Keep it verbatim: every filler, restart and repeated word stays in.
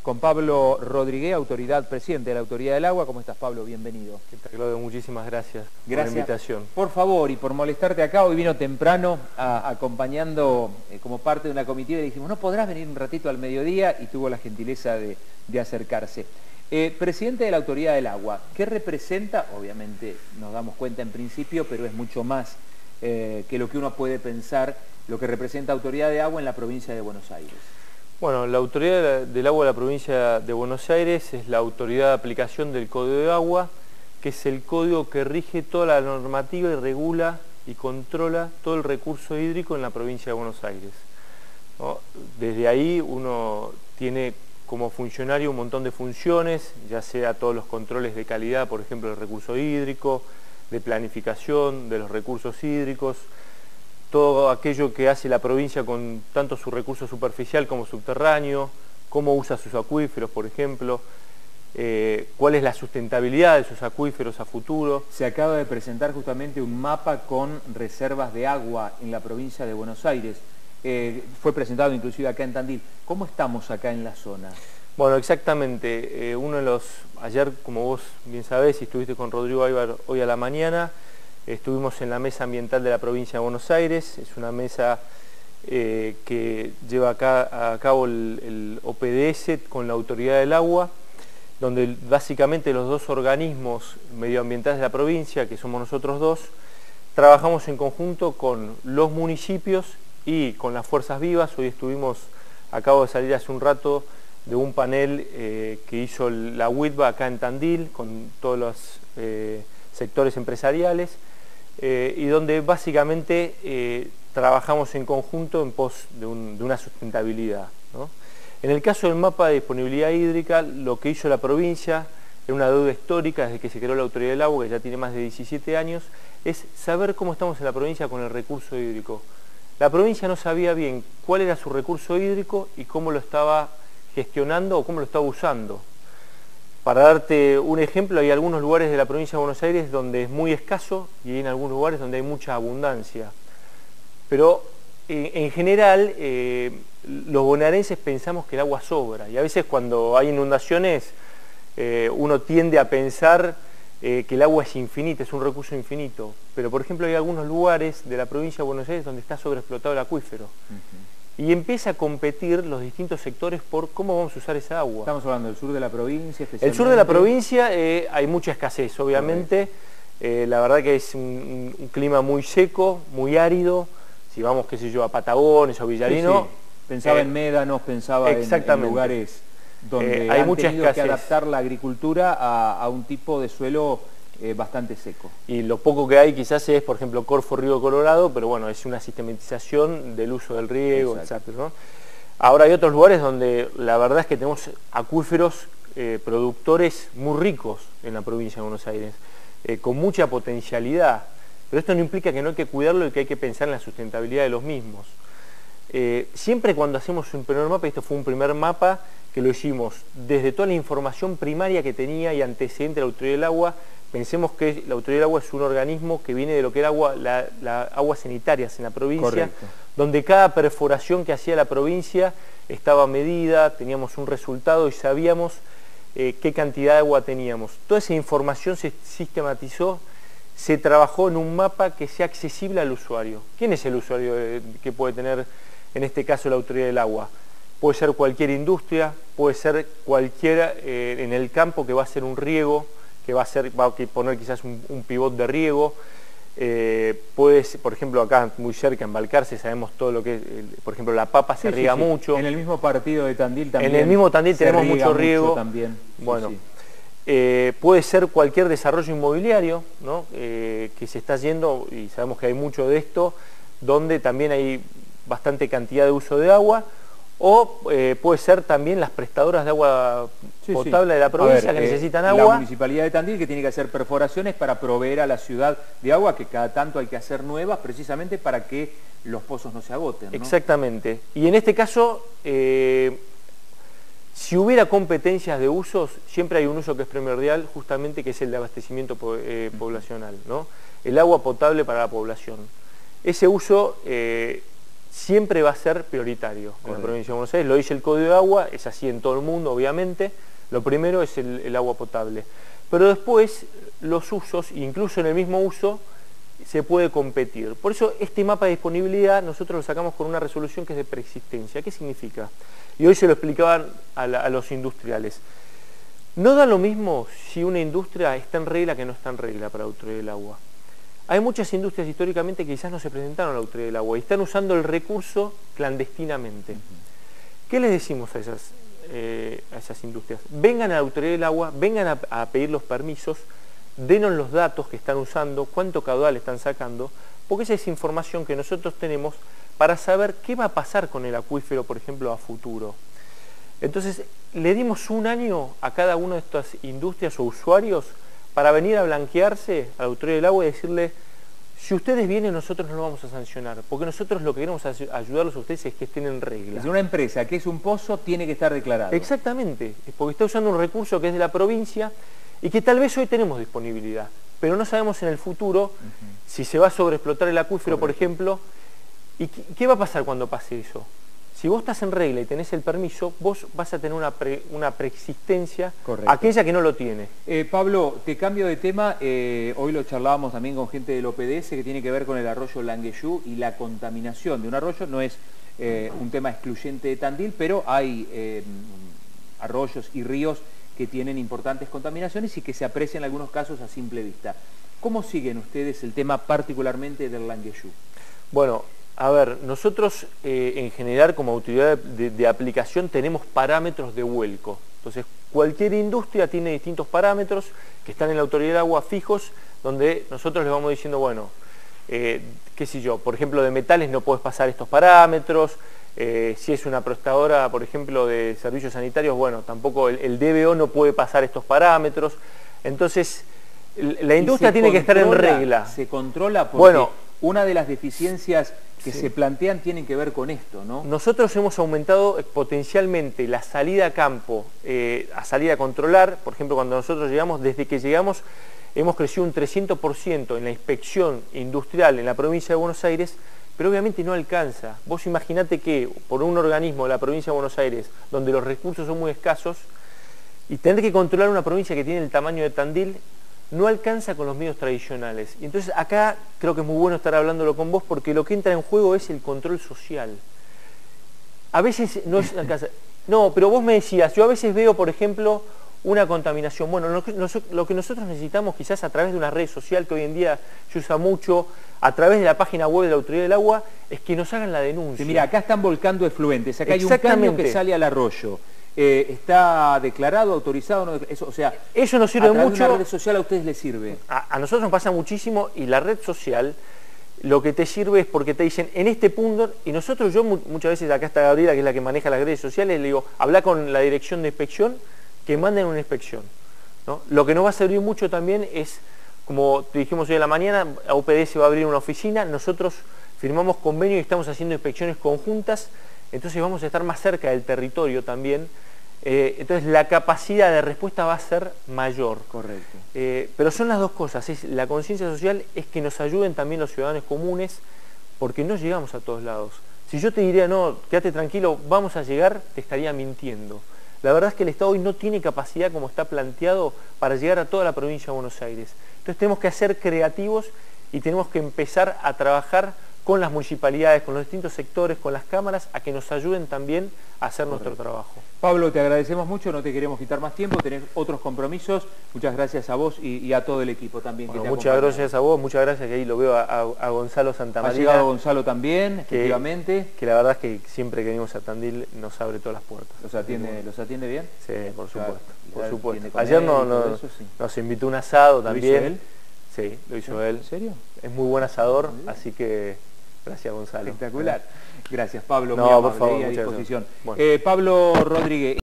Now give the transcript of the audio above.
con Pablo Rodríguez, autoridad, presidente de la Autoridad del Agua. ¿Cómo estás, Pablo? Bienvenido. ¿Qué tal, Claudio? Muchísimas gracias, gracias por la invitación. Por favor, y por molestarte acá, hoy vino temprano a, acompañando eh, como parte de una comitiva y le dijimos, ¿no podrás venir un ratito al mediodía? Y tuvo la gentileza de, de acercarse. Eh, presidente de la Autoridad del Agua, ¿qué representa? Obviamente nos damos cuenta en principio, pero es mucho más eh, que lo que uno puede pensar, lo que representa Autoridad de Agua en la provincia de Buenos Aires. Bueno, la Autoridad del Agua de la provincia de Buenos Aires es la autoridad de aplicación del Código de Agua, que es el código que rige toda la normativa y regula y controla todo el recurso hídrico en la provincia de Buenos Aires, ¿no? Desde ahí uno tiene como funcionario un montón de funciones, ya sea todos los controles de calidad, por ejemplo, del recurso hídrico, de planificación de los recursos hídricos, todo aquello que hace la provincia con tanto su recurso superficial como subterráneo, cómo usa sus acuíferos, por ejemplo, eh, cuál es la sustentabilidad de esos acuíferos a futuro. Se acaba de presentar justamente un mapa con reservas de agua en la provincia de Buenos Aires. Eh, fue presentado inclusive acá en Tandil. ¿Cómo estamos acá en la zona? Bueno, exactamente. Eh, uno de los, ayer, como vos bien sabés, y estuviste con Rodrigo Aybar hoy a la mañana, estuvimos en la mesa ambiental de la provincia de Buenos Aires. Es una mesa eh, que lleva acá, a cabo el, el O P D S con la Autoridad del Agua, donde básicamente los dos organismos medioambientales de la provincia, que somos nosotros dos, trabajamos en conjunto con los municipios y con las fuerzas vivas. Hoy estuvimos, acabo de salir hace un rato, de un panel eh, que hizo la UITBA acá en Tandil, con todos los eh, sectores empresariales, Eh, y donde básicamente eh, trabajamos en conjunto en pos de, un, de una sustentabilidad, ¿no? En el caso del mapa de disponibilidad hídrica, lo que hizo la provincia, en una deuda histórica desde que se creó la Autoridad del Agua, que ya tiene más de diecisiete años, es saber cómo estamos en la provincia con el recurso hídrico. La provincia no sabía bien cuál era su recurso hídrico y cómo lo estaba gestionando o cómo lo estaba usando. Para darte un ejemplo, hay algunos lugares de la provincia de Buenos Aires donde es muy escaso y hay en algunos lugares donde hay mucha abundancia. Pero eh, en general eh, los bonaerenses pensamos que el agua sobra, y a veces cuando hay inundaciones eh, uno tiende a pensar eh, que el agua es infinita, es un recurso infinito. Pero por ejemplo hay algunos lugares de la provincia de Buenos Aires donde está sobreexplotado el acuífero. Uh-huh. Y empieza a competir los distintos sectores por cómo vamos a usar esa agua. Estamos hablando del sur de la provincia, especialmente. El sur de la provincia eh, hay mucha escasez, obviamente. Eh, la verdad que es un, un clima muy seco, muy árido. Si vamos, qué sé yo, a Patagones o Villarino. Sí, sí. Pensaba eh, en médanos, pensaba en, en lugares donde eh, hay han mucha tenido escasez. que adaptar la agricultura a, a un tipo de suelo Eh, bastante seco. Y lo poco que hay quizás es, por ejemplo, Corfo Río Colorado, pero bueno, es una sistematización del uso del riego, etcétera, ¿no? Ahora hay otros lugares donde la verdad es que tenemos acuíferos eh, productores muy ricos en la provincia de Buenos Aires, eh, con mucha potencialidad, pero esto no implica que no hay que cuidarlo y que hay que pensar en la sustentabilidad de los mismos. Eh, siempre cuando hacemos un primer mapa, esto fue un primer mapa que lo hicimos desde toda la información primaria que tenía y antecedente de la Autoridad del Agua. Pensemos que la Autoridad del Agua es un organismo que viene de lo que era agua, la, la aguas sanitarias en la provincia. Correcto. Donde cada perforación que hacía la provincia estaba medida, teníamos un resultado y sabíamos eh, qué cantidad de agua teníamos. Toda esa información se sistematizó, se trabajó en un mapa que sea accesible al usuario. ¿Quién es el usuario eh, que puede tener, en este caso, la Autoridad del Agua? Puede ser cualquier industria, puede ser cualquiera eh, en el campo que va a hacer un riego, que va a, ser, va a poner quizás un, un pivot de riego. Eh, puede ser, por ejemplo, acá muy cerca en Balcarce sabemos todo lo que es, el, por ejemplo, la papa se sí, riega sí, sí. mucho. En el mismo partido de Tandil también. En el mismo Tandil tenemos mucho riego. Mucho también. Bueno, sí, sí. Eh, puede ser cualquier desarrollo inmobiliario, ¿no? eh, que se está yendo, y sabemos que hay mucho de esto, donde también hay bastante cantidad de uso de agua. O eh, puede ser también las prestadoras de agua sí, potable sí. de la provincia ver, que eh, necesitan agua. La Municipalidad de Tandil, que tiene que hacer perforaciones para proveer a la ciudad de agua, que cada tanto hay que hacer nuevas precisamente para que los pozos no se agoten, ¿no? Exactamente. Y en este caso, eh, si hubiera competencias de usos, siempre hay un uso que es primordial, justamente que es el de abastecimiento eh, poblacional, ¿no? El agua potable para la población. Ese uso... Eh, siempre va a ser prioritario en la provincia de Buenos Aires. Lo dice el Código de Agua, es así en todo el mundo, obviamente. Lo primero es el, el agua potable. Pero después, los usos, incluso en el mismo uso, se puede competir. Por eso, este mapa de disponibilidad nosotros lo sacamos con una resolución que es de preexistencia. ¿Qué significa? Y hoy se lo explicaban a, la, a los industriales. No da lo mismo si una industria está en regla que no está en regla para la autoridad del agua. Hay muchas industrias históricamente que quizás no se presentaron a la autoridad del agua y están usando el recurso clandestinamente. ¿Qué les decimos a esas, eh, a esas industrias? Vengan a la autoridad del agua, vengan a, a pedir los permisos, denos los datos que están usando, cuánto caudal están sacando, porque esa es información que nosotros tenemos para saber qué va a pasar con el acuífero, por ejemplo, a futuro. Entonces, le dimos un año a cada una de estas industrias o usuarios para venir a blanquearse a la autoridad del agua y decirle, si ustedes vienen, nosotros no lo vamos a sancionar, porque nosotros lo que queremos ayudarlos a ustedes es que estén en regla. Es una empresa que es un pozo, tiene que estar declarado. Exactamente, es porque está usando un recurso que es de la provincia y que tal vez hoy tenemos disponibilidad, pero no sabemos en el futuro uh-huh. si se va a sobreexplotar el acuífero, Correcto. Por ejemplo, y qué va a pasar cuando pase eso. Si vos estás en regla y tenés el permiso, vos vas a tener una, pre, una preexistencia, Correcto. Aquella que no lo tiene. Eh, Pablo, te cambio de tema. Eh, hoy lo charlábamos también con gente del O P D S que tiene que ver con el arroyo Langueyú y la contaminación de un arroyo. No es eh, un tema excluyente de Tandil, pero hay eh, arroyos y ríos que tienen importantes contaminaciones y que se aprecian en algunos casos a simple vista. ¿Cómo siguen ustedes el tema particularmente del Langueyú? Bueno, a ver, nosotros eh, en general como autoridad de, de aplicación tenemos parámetros de vuelco. Entonces, cualquier industria tiene distintos parámetros que están en la autoridad de agua fijos, donde nosotros les vamos diciendo, bueno, eh, qué sé yo, por ejemplo, de metales no puedes pasar estos parámetros, eh, si es una prestadora, por ejemplo, de servicios sanitarios, bueno, tampoco el, el D B O no puede pasar estos parámetros. Entonces, la industria tiene que estar en regla. Se controla porque bueno, una de las deficiencias que sí. se plantean tienen que ver con esto, ¿no? Nosotros hemos aumentado potencialmente la salida a campo, eh, a salida a controlar. Por ejemplo, cuando nosotros llegamos, desde que llegamos, hemos crecido un trescientos por ciento en la inspección industrial en la provincia de Buenos Aires, pero obviamente no alcanza. Vos imaginate que por un organismo de la provincia de Buenos Aires, donde los recursos son muy escasos, y tener que controlar una provincia que tiene el tamaño de Tandil, no alcanza con los medios tradicionales. Y entonces acá creo que es muy bueno estar hablándolo con vos porque lo que entra en juego es el control social. A veces no es alcanza. No, pero vos me decías, yo a veces veo, por ejemplo, una contaminación. Bueno, lo que, lo que nosotros necesitamos quizás a través de una red social que hoy en día se usa mucho, a través de la página web de la Autoridad del Agua, es que nos hagan la denuncia. Sí, mira, acá están volcando efluentes, acá hay un caño que sale al arroyo. Eh, ¿Está declarado, autorizado? No, eso, o sea, eso nos sirve a través mucho. De una red social a ustedes les sirve. A, a nosotros nos pasa muchísimo y la red social lo que te sirve es porque te dicen en este punto, y nosotros, yo muchas veces, acá está Gabriela, que es la que maneja las redes sociales, le digo, habla con la dirección de inspección, que manden una inspección, ¿no? Lo que nos va a servir mucho también es, como te dijimos hoy en la mañana, a U P D S va a abrir una oficina, nosotros firmamos convenio y estamos haciendo inspecciones conjuntas, entonces vamos a estar más cerca del territorio también, eh, entonces la capacidad de respuesta va a ser mayor. Correcto. Eh, pero son las dos cosas, es, la conciencia social es que nos ayuden también los ciudadanos comunes, porque no llegamos a todos lados. Si yo te diría, no, quédate tranquilo, vamos a llegar, te estaría mintiendo. La verdad es que el Estado hoy no tiene capacidad, como está planteado, para llegar a toda la provincia de Buenos Aires. Entonces tenemos que ser creativos y tenemos que empezar a trabajar con las municipalidades, con los distintos sectores, con las cámaras, a que nos ayuden también a hacer Correcto. Nuestro trabajo. Pablo, te agradecemos mucho, no te queremos quitar más tiempo, tenés otros compromisos. Muchas gracias a vos y, y a todo el equipo también. Bueno, que te muchas gracias a vos, muchas gracias, que ahí lo veo a, a, a Gonzalo Santamaría. Ha llegado Gonzalo también, que, efectivamente. Que la verdad es que siempre que venimos a Tandil nos abre todas las puertas. ¿Los atiende, ¿los atiende bien? Sí, por supuesto. Claro, por supuesto. Ayer no, no, eso, sí. nos invitó un asado también. ¿Lo hizo él? Sí, lo hizo ¿En él. ¿En serio? Es muy buen asador, así que gracias, Gonzalo. Espectacular. Gracias, Pablo. No, muy amable, por favor, a disposición. Bueno. Eh, Pablo Rodríguez.